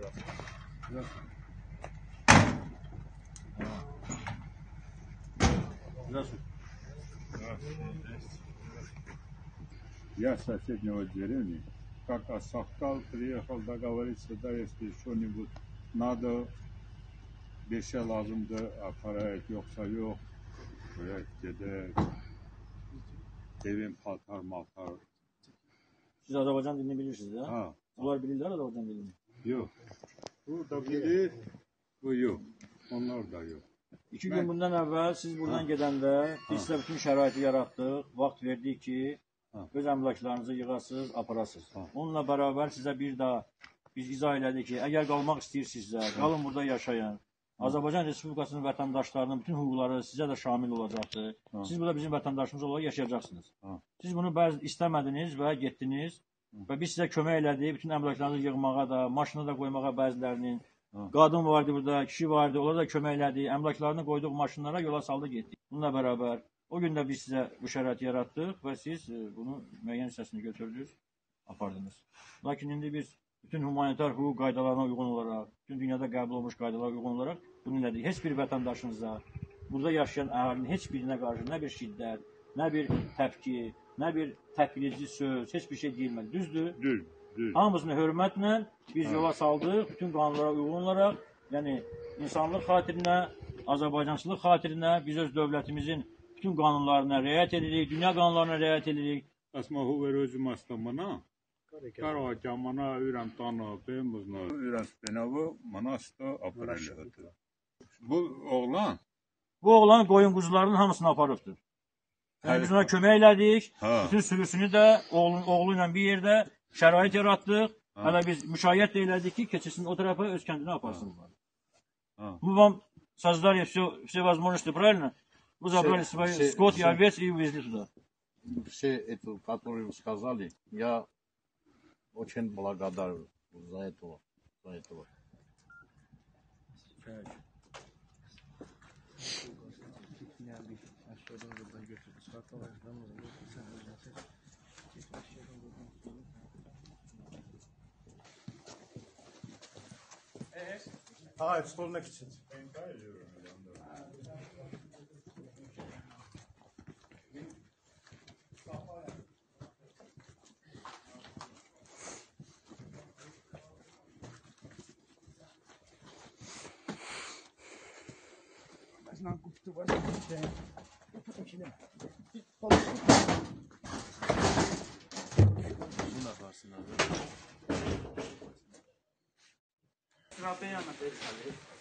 Здравствуйте. Я с соседнего деревни. Как Асахтал приехал договориться, да, если что-нибудь надо, bir şey lazımdı, aparat yoksa yok. Böyle gider. Evin patar matar. Siz Azerbaycan dilini bilirsiniz ya. Ha. Bunlar bilirler Azerbaycan dilini. Yok. Bu da bilir, bu yok. Onlar da yok. 2 gün bundan əvvəl siz buradan gedəndə biz sizə bütün şəraiti yaratdıq, vaxt verdik ki, öz əmlaklarınızı yığasınız, aparasınız. Onunla bərabər sizə bir daha biz izah elədik ki, əgər qalmaq istəyirsinizsə, qalın burada yaşayın. Azərbaycan Respublikasının vətəndaşlarının bütün hüquqları sizə də şamil olacaqdır. Siz burada bizim vətəndaşımız olaraq yaşayacaqsınız. Siz bunu bəzi istəmədiniz və getdiniz və biz sizə kömək elədik, bütün əmlaklarınızı yığmağa da, maşına da qoymağa bəzilərinin. Qadın vardı burada, kişi vardı, onlara da kömək elədik, əmlaklarını qoyduq maşınlara, yola saldı getdik. Bununla bərabər o gün də biz sizə bu şəraiti yaratdıq və siz bunu müəyyən hissəsini götürdünüz, apardınız. Lakin indi biz bütün humanitar hüquq qaydalarına uyğun olaraq, bütün dünyada qəbul olmuş qaydalara uyğun olaraq bunu elədik. Heç bir vətəndaşınıza, burada yaşayan əhalinin heç birinə qarşı nə bir şiddət, nə bir təpki, nə bir təhqirici söz, heç bir şey deyilmədi. Düzdür? Düz. Hamısını hörmətlə biz yola saldıq, bütün qanunlara uyğun olaraq, yəni insanlıq xatirinə, Azərbaycançılıq xatirinə biz öz dövlətimizin bütün qanunlarına riayət edirik, dünya qanunlarına riayət edirik. Asma huver özüm astamana, karo camana üren tanı, bemuzna, üren spenavı, manasta apreliyatı. Bu oğlan? Bu oğlan qoyun quzularının hamısını aparıbdır. Yəni biz ona kömək elədik, bütün sürüsünü də oğlu ilə bir yerdə şərait yaratdıq. Hələ biz müşayiət də elədik ki, keçsin o tərəfə öz kəndinə aparsınlar. Мы вам создали все возможности, правильно? Вы забрали свой скот и овец и увезли туда. Все это, которые вы сказали, я очень благодарен за этого. Hayır, stoluna gitsin. Znam kupiti var. Bunu yaparsın abi. Rabbeye anlatayım.